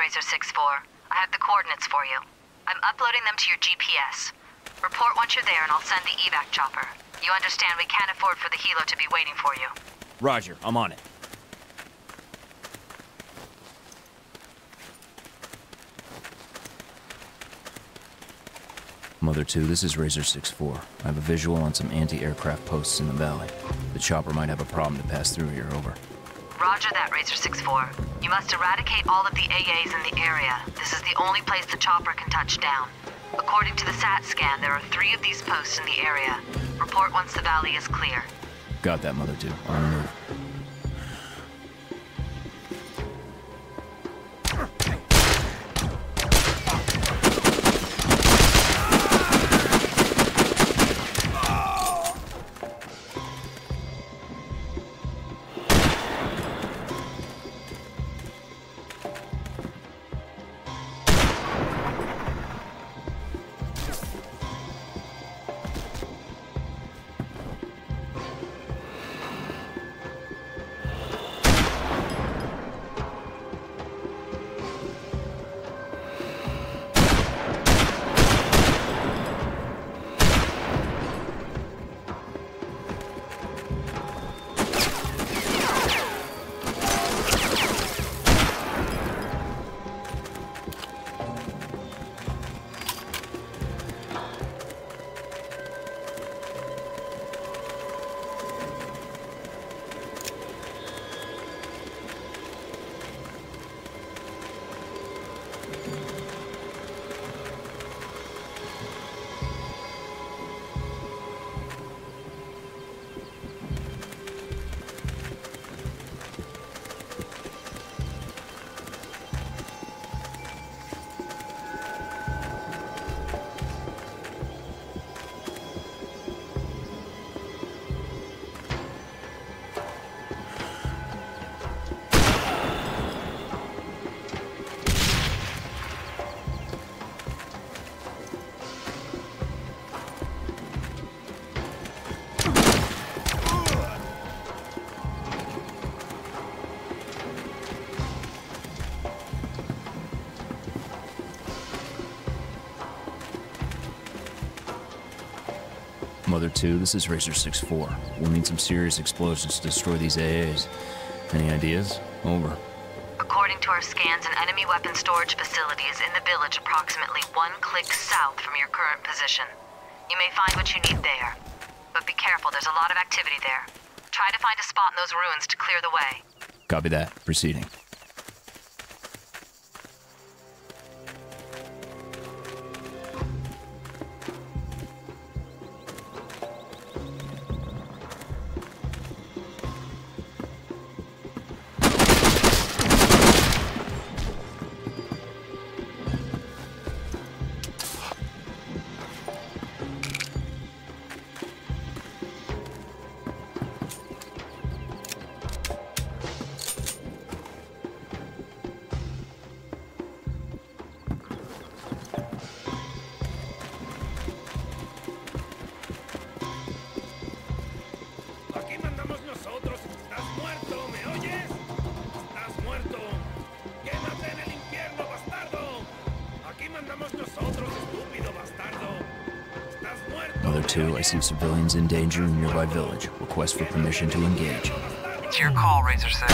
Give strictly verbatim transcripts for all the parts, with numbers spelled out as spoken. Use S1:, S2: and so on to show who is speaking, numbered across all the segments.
S1: Razor six four. I have the coordinates for you. I'm uploading them to your G P S. Report once you're there and I'll send the evac chopper. You understand we can't afford for the helo to be waiting for you.
S2: Roger, I'm on it. Mother two, this is Razor six four. I have a visual on some anti-aircraft posts in the valley. The chopper might have a problem to pass through here, over.
S1: Roger that, Razor six four. You must eradicate all of the A As in the area. This is the only place the chopper can touch down. According to the SAT scan, there are three of these posts in the area. Report once the valley is clear.
S2: Got that, Mother two. On the move. Mother two, this is Razor six four. We'll need some serious explosions to destroy these A As. Any ideas? Over.
S1: According to our scans, an enemy weapon storage facility is in the village approximately one click south from your current position. You may find what you need there. But be careful, there's a lot of activity there. Try to find a spot in those ruins to clear the way.
S2: Copy that. Proceeding. Mother two, I see civilians in danger in nearby village. Request for permission to engage.
S3: It's your call, Razor six.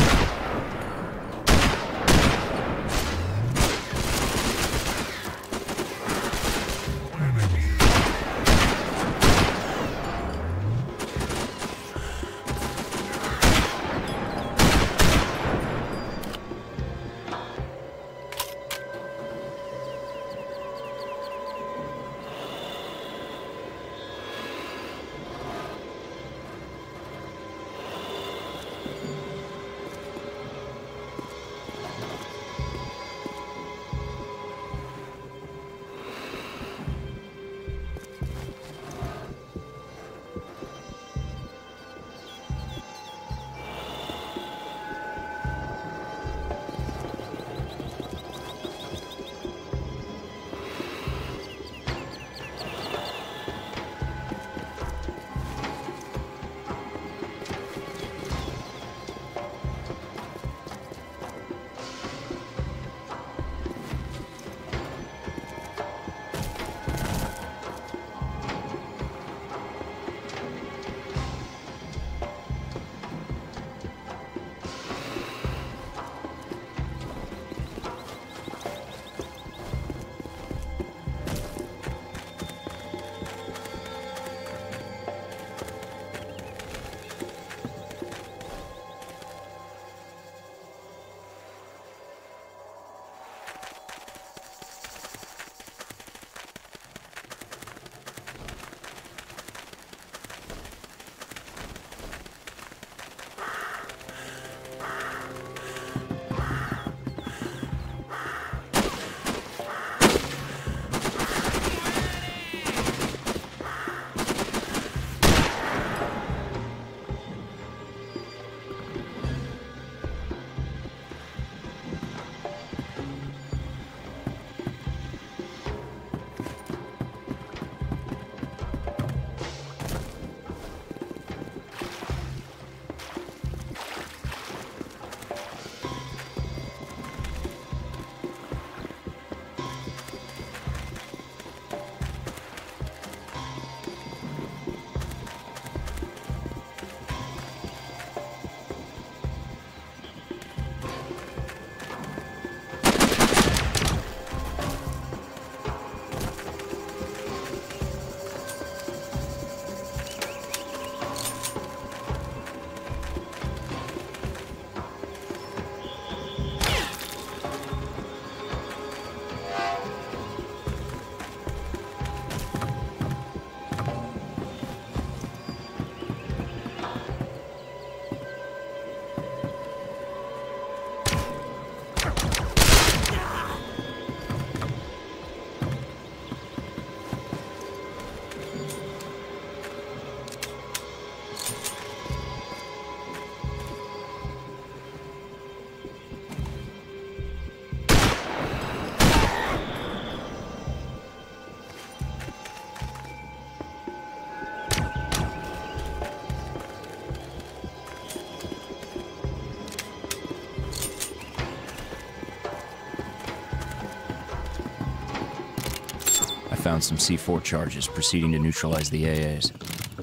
S2: found some C four charges, proceeding to neutralize the A As.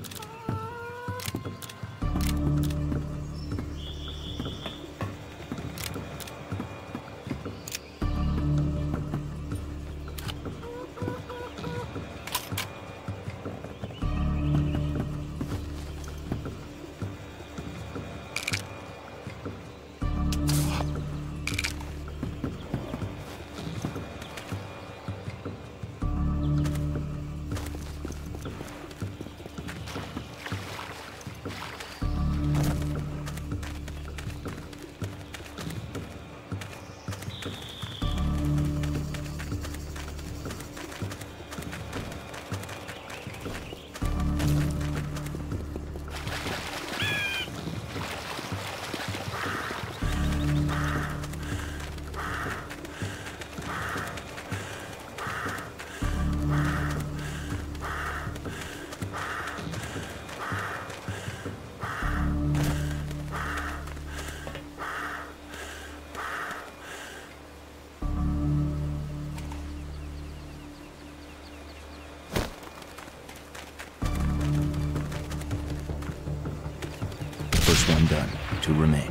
S2: First one done. Two remain.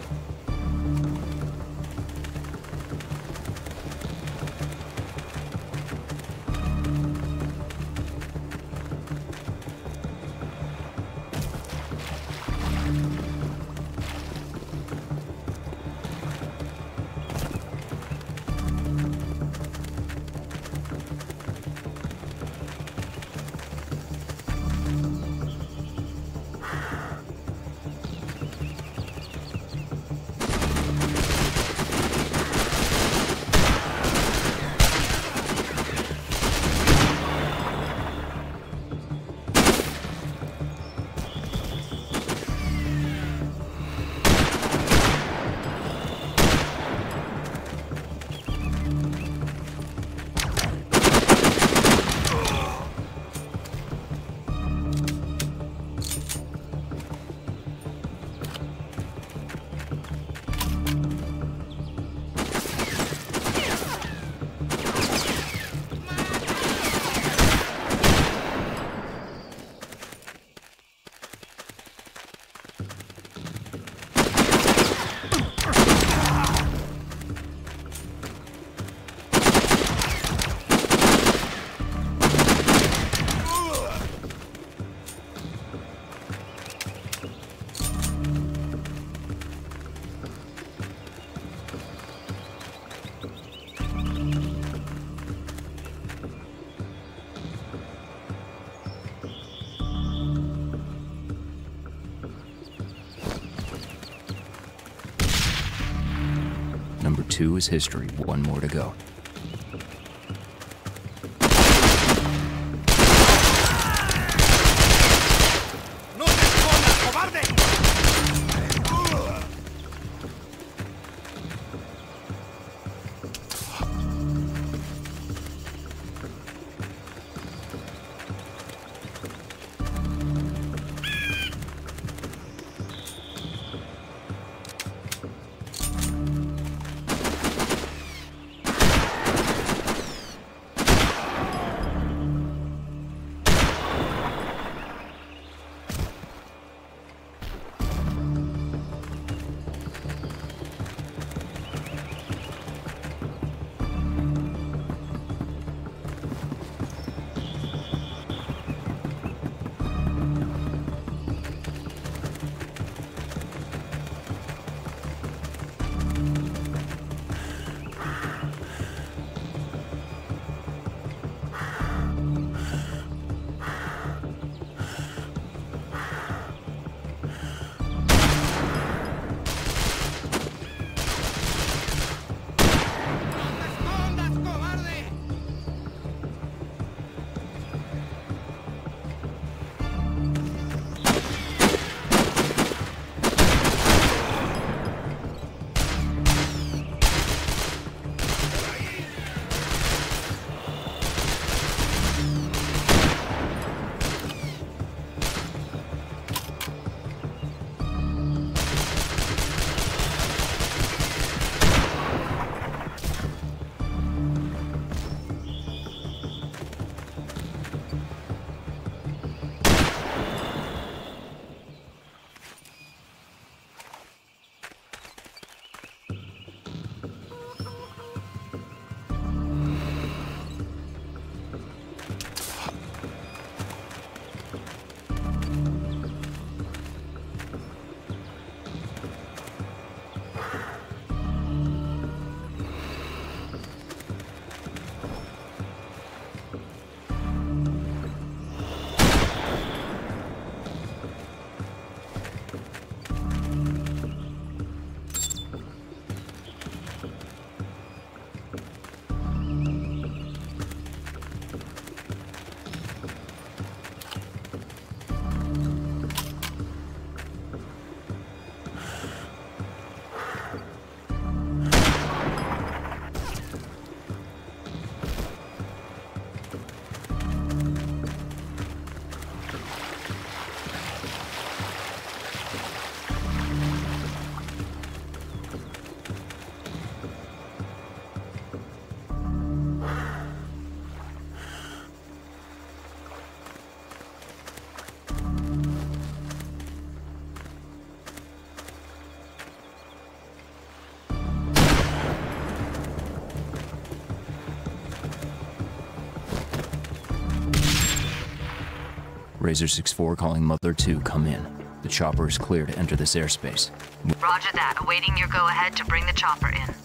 S2: Number two is history. One more to go. Razor six four calling Mother two, come in. The chopper is clear to enter this airspace.
S1: Roger that. Awaiting your go-ahead to bring the chopper in.